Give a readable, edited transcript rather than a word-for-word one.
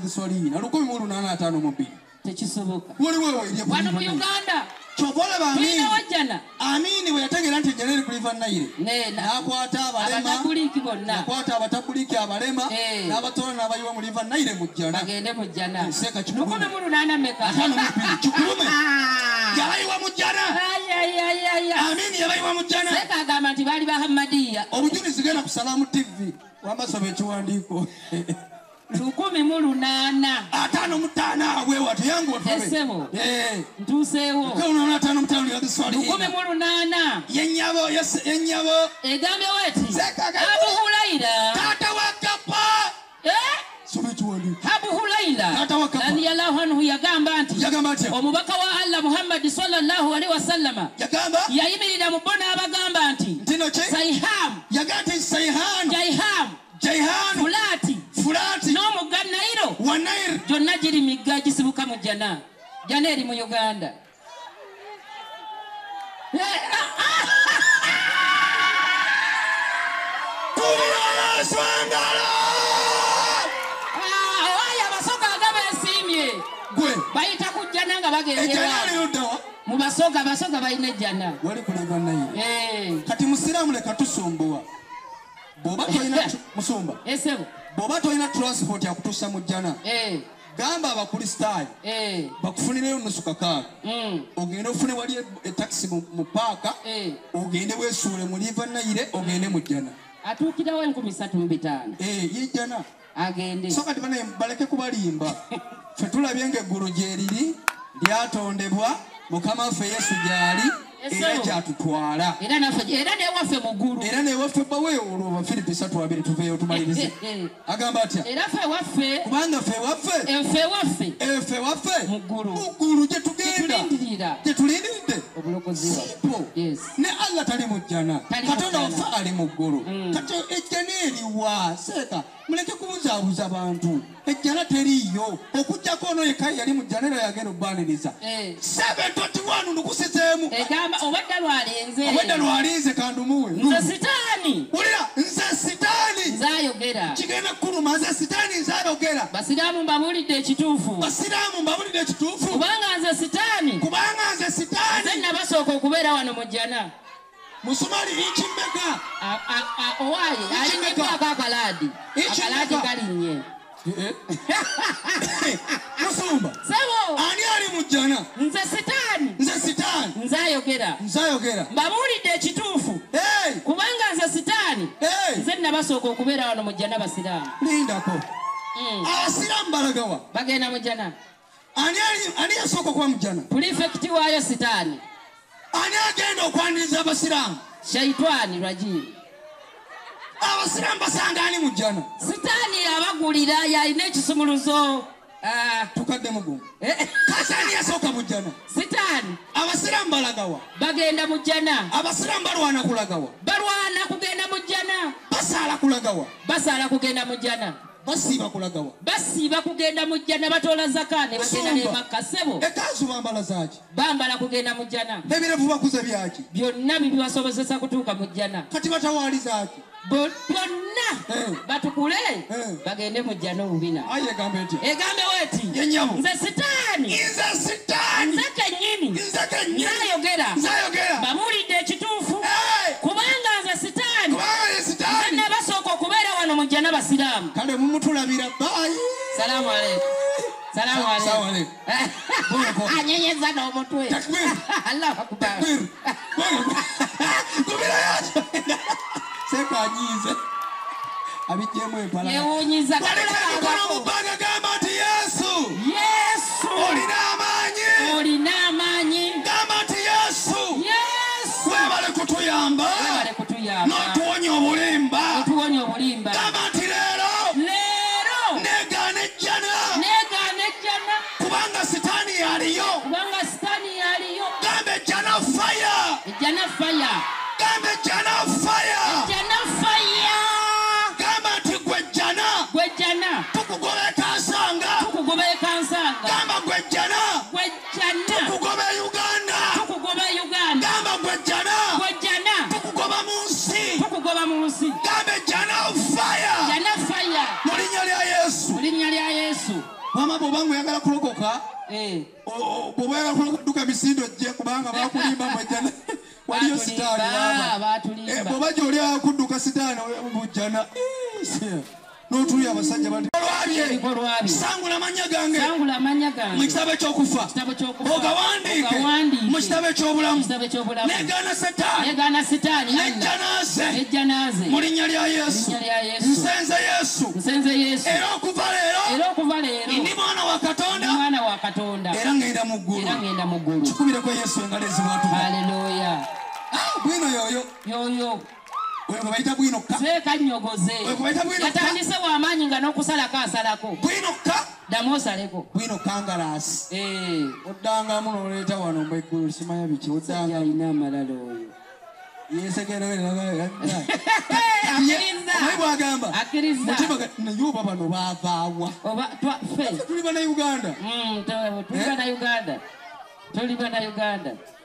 gasolina 1852 tekisoboka waliwo wano mu Uganda chobola ba amini we yategera nti jeneri ku River Nile nakwata abalema nakwata abatabuliki abalema n'abatola n'abayiwa mu River Nile mu jjana bagende mu jjana seka chukulume chukulume yabayiwa mu jjana amini yabayiwa mu jjana seka agamba nti bali bahamadiya obujulizi genda ku Salamu TV wamasobe ekiwandiiko 18 55 wewe watu yangu wafebe ntuseewo kwa unaona 55 ya kiswali 18 yenyabo egambe weti Abu Hulaila tata wakapa sobe ekiwandiiko Abu Hulaila tata wakapa radiyallahu anhu yagamba nti omubaka wa Allah Muhammad sallallahu alaihi wasallama yagamba yayimirira mu bona abagamba nti Sayham yagati Sayhan Jaihan Fulati no muganairo wanair jonna jiri migga gisibuka mu jjana jjana eri mu Uganda waya basoka agaba esimye bayita ku jjana nga bagendewa mu basoka balina ejjana wali kuleva naye kati musiramu leka tusumbuwa boba toyina musumba esebo boba toyina transport ya kutusa mu jjana gamba abakristaayo bakufunireyo nusu kakaaga ogende ofune wali taxi mu paaka ogende weesuule mu River Nile ogende mu jjana atuukirawo 3,500 yejjana agende so kati banaye baleke kubalimba ffe tulabye ng'eggulu gyeriri lyatondebwa mukama waffe Yesu gyali era kyatutwala era newaffe mu ggulu era newaffe bawe olwo Filipi 3:2 tuveeyo tumalirize agamba atya era ffe waffe kubanga ffe waffe mu ggulu gye tugenda gye tulindiridde obulokozi ne Allah tali mu jjana Katonda waffe ali mu ggulu kati ejjana eriwa seeka muleke kubuzaabuza abantu ejjana teriiyo okujjako ono yekka yali mu jjana era yagenda obbaniriza 7:21 nukusizeemu obadda lwalinze kandumuwe nze sitaani wulira nze sitaani nzayogera kigenda kuluma nze sitaani nzayogera basiraamu mbabulidde ekituufu kubanga nze sitaani nze nabasooka okubeera wano mu jjana musumali ikimmeka owaaye alinyeko akalaadi kalinnye musumba sebo ani ali mu jjana nze sitaani nzayogera mbabulidde ekituufu kubanga nze sitaani nze nabasooka okubeera wano mu jjana basiraamu lindako abasiraamu balagawa bagenda mu jjana ani yasooka okuba mu jjana pulifekiti waayo sitaani ani agenda okwaniriza abasiraamu shaitani rajim abasiraamu basanga ani mu jjana sitaani abagulira yalina ekisumuluzo tukadde mugumu kasani yasooka mu jjana sitaani abasiraamu balagawa bagenda mu jjana abasiraamu balwana kulagawa kugenda mu jjana basaala kugenda mu jjana basiiba kugenda mu jjana batoola zakane bagenda ne Makka sebo ekaazu bambala zaaki bambala kugenda mu jjana ebirevu bakuze byaki byonna bibibasobozesa kutuuka mu jjana kati batawaali zaaki byonna batukule bagende mu jjana obubina egambe weti nze sitaani nze kennyini nzayogera bamulidde ekituufu kubanga nze sitaani nze nabasooka okubeera wano mu jjana basiraamu kale mumutulabira bayi salaamu alaikum anyenyeza n'omutwe Allahu akbar sekanyize abijjemu empala yewunyiza mubanga gamba nti Yesu olina amaanyi gamba nti Yesu webale kutuyamba n'otuwonya obulimba gamba nti leero negaana ejjana kubanga sitaani yaliyo gamba ejjana faya gamba nti gwejjana tukugobe kansanga gamba gwejjana tukugobe Uganda gamba gwejjana tukugoba mu nsi gamba ejjana faya mu linnya lya Yesu misindo je kubanga bakulimba mujana waliyo sitaani baba baba joli akudduka sitaani mujana n'otuya abasajja bati olwabye sangula amanya gange mu kitabo ekyokufa ogawandiike mu kitabo ekyobulamu negaana setaani nejjanaaze mu linnya lya yesu nsenze yesu era okuva leero ndi mwana wa katonda era ngenda mu ggulu kikubireko yesu engalo ezibwatuba bwino yoyo Wewe baita bwino ka. Seka nyogoze. Wewe baita bwino ka. Yatandise wa manyi nga n'okusala kasalako. Bwino ka. Damosaleko. Bwino kangalas. Oddanga muno leeta wano mbeggulu simanya biki oddanga ina amalala oyo. Yesegera wewe. Akiriza. Akiriza. Mutima nayo baba no bavaawa. Oba twa fe. Tuli bana Uganda. Tuli bana Uganda.